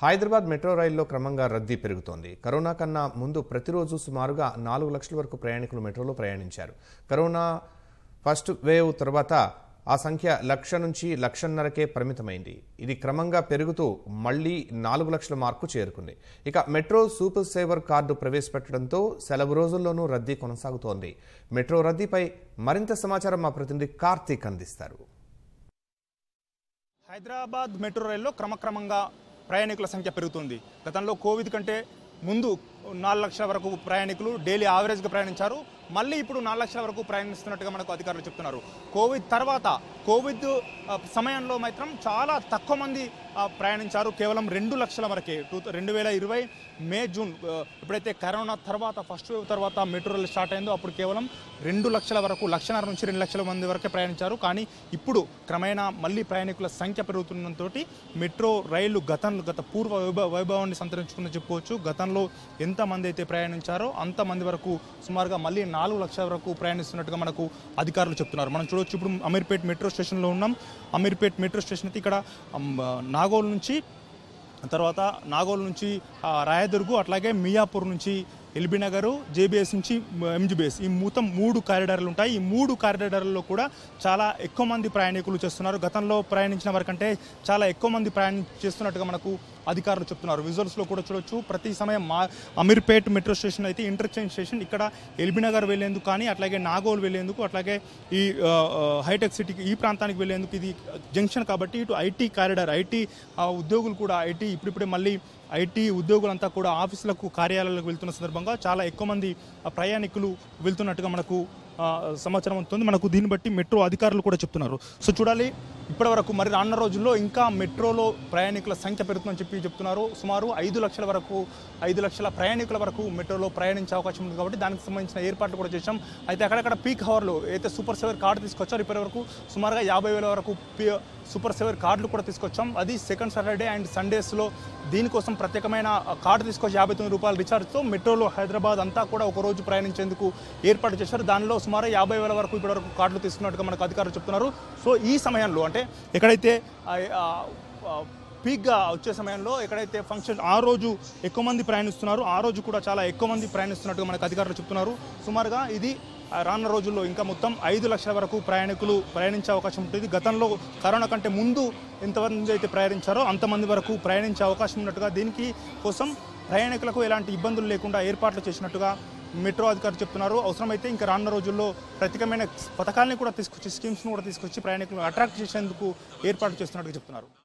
Hyderabad metro రైల్లో క్రమంగా రద్దీ పెరుగుతోంది. కరోనా కన్నా ముందు ప్రతిరోజు సుమారుగా 4 లక్షల వరకు ప్రయాణికులు మెట్రోలో ప్రయాణించారు. కరోనా ఫస్ట్ వేవ్ తర్వాత ఆ సంఖ్య 1,00,000 నుంచి 1,50,000కే పరిమితమైంది. ఇది క్రమంగా పెరుగుతూ మళ్లీ 4 లక్షల మార్కు చేరుకుంది. ఇక మెట్రో సూపర్ సేవర్ కార్డు ప్రవేశపెట్టడంతో సెలవు రోజుల్లోనూ రద్దీ కొనసాగుతోంది. మెట్రో రద్దీపై మరింత సమాచారం మా ప్రతినిధి కార్తీక్ అందిస్తారు. హైదరాబాద్ మెట్రో రైల్లో క్రమక్రమంగా ప్రయాణికుల సంఖ్య పెరుగుతుంది. గతంలో కోవిడ్ కంటే ముందు 4 లక్షల వరకు ప్రయాణికులు డైలీ యావరేజ్గా ప్రయాణించారు. మళ్ళీ ఇప్పుడు 4 లక్షల వరకు ప్రయాణిస్తున్నట్టుగా మనకు అధికారులు చెప్తున్నారు. కోవిడ్ తర్వాత కోవిడ్ సమయంలో మాత్రం చాలా తక్కువ మంది ప్రయాణించారు. కేవలం 2 లక్షల వరకే. 2020 మే జూన్ ఎప్పుడైతే కరోనా తర్వాత ఫస్ట్ వేవ్ తర్వాత మెట్రో రైలు స్టార్ట్ అయిందో అప్పుడు కేవలం 2 లక్షల వరకు 1,50,000 నుంచి 2 లక్షల మంది వరకే ప్రయాణించారు. కానీ ఇప్పుడు క్రమేణా మళ్ళీ ప్రయాణికుల సంఖ్య పెరుగుతుండటంతో మెట్రో రైలు గత పూర్వ వైభవాన్ని సంతరించుకుని చెప్పుకోవచ్చు. గతంలో ఎంతమంది అయితే ప్రయాణించారో అంతమంది వరకు సుమారుగా మళ్ళీ 4 లక్షల వరకు ప్రయాణిస్తున్నట్టుగా మనకు అధికారులు చెప్తున్నారు. మనం చూడవచ్చు, ఇప్పుడు అమీర్పేట్ మెట్రో స్టేషన్లో ఉన్నాం. అమీర్పేట్ మెట్రో స్టేషన్ అయితే ఇక్కడ నాగోల్ నుంచి రాయదుర్గు, అట్లాగే మియాపూర్ నుంచి ఎల్బీ నగర్, జేబీఎస్ నుంచి ఎంజీబీఎస్, ఈ మొత్తం 3 కారిడార్లు ఉంటాయి. ఈ 3 కారిడార్లలో కూడా చాలా ఎక్కువ మంది ప్రయాణికులు చేస్తున్నారు. గతంలో ప్రయాణించిన వరకంటే చాలా ఎక్కువ మంది చేస్తున్నట్టుగా మనకు అధికారులు చెప్తున్నారు. విజువల్స్లో కూడా చూడొచ్చు. ప్రతి సమయం అమీర్పేట్ మెట్రో స్టేషన్ అయితే ఇంటర్చేంజ్ స్టేషన్. ఇక్కడ ఎల్బీ నగర్ వెళ్లేందుకు కానీ, అట్లాగే నాగోల్ వెళ్లేందుకు, అట్లాగే ఈ హైటెక్ సిటీకి ఈ ప్రాంతానికి వెళ్లేందుకు ఇది జంక్షన్ కాబట్టి ఇటు ఐటీ కారిడార్, ఐటీ ఉద్యోగులు కూడా ఇప్పుడిప్పుడే మళ్ళీ ఐటీ ఉద్యోగులంతా కూడా ఆఫీసులకు కార్యాలయాలకు వెళ్తున్న సందర్భంగా చాలా ఎక్కువ మంది ప్రయాణికులు వెళ్తున్నట్టుగా మనకు సమాచారం అవుతుంది. మనకు దీన్ని బట్టి మెట్రో అధికారులు కూడా చెప్తున్నారు. సో చూడాలి, ఇప్పటి వరకు మరి రానున్న రోజుల్లో ఇంకా మెట్రోలో ప్రయాణికుల సంఖ్య పెరుగుతుందని చెప్తున్నారు. సుమారు 5 లక్షల ప్రయాణికుల వరకు మెట్రోలో ప్రయాణించే అవకాశం ఉంది కాబట్టి దానికి సంబంధించిన ఏర్పాట్లు కూడా చేశాం. అయితే అక్కడక్కడ పీక్ అవర్లో అయితే సూపర్ సేవర్ కార్డు తీసుకొచ్చారు. ఇప్పటి వరకు సుమారుగా 50,000 వరకు సూపర్ సేవర్ కార్డులు కూడా తీసుకొచ్చాం. అది సెకండ్ సాటర్డే అండ్ సండేస్లో దీనికోసం ప్రత్యేకమైన కార్డు తీసుకొచ్చి ₹59 రీఛార్జ్తో మెట్రోలో హైదరాబాద్ అంతా కూడా ఒకరోజు ప్రయాణించేందుకు ఏర్పాటు చేశారు. దానిలో సుమారు 50,000 వరకు ఇప్పటివరకు కార్డులు తీసుకున్నట్టుగా మనకు అధికారులు చెప్తున్నారు. సో ఈ సమయంలో అంటే ఎక్కడైతే పీక్గా వచ్చే సమయంలో ఎక్కడైతే ఫంక్షన్ ఆ రోజు ఎక్కువ మంది ప్రయాణిస్తున్నారు, ఆ రోజు కూడా చాలా ఎక్కువ మంది ప్రయాణిస్తున్నట్టుగా మనకు అధికారులు చెప్తున్నారు. సుమారుగా ఇది రానున్న రోజుల్లో ఇంకా మొత్తం 5 లక్షల వరకు ప్రయాణికులు ప్రయాణించే అవకాశం ఉంటుంది. గతంలో కరోనా కంటే ముందు ఎంతమంది అయితే ప్రయాణించారో అంతమంది వరకు ప్రయాణించే అవకాశం ఉన్నట్టుగా, దీనికి కోసం ప్రయాణికులకు ఎలాంటి ఇబ్బందులు లేకుండా ఏర్పాట్లు చేసినట్టుగా మెట్రో అధికారులు చెప్తున్నారు. అవసరమైతే ఇంకా రానున్న రోజుల్లో ప్రత్యేకమైన పథకాలను కూడా తీసుకొచ్చి, స్కీమ్స్ను కూడా తీసుకొచ్చి ప్రయాణికులను అట్రాక్ట్ చేసేందుకు ఏర్పాటు చేస్తున్నట్టుగా చెప్తున్నారు.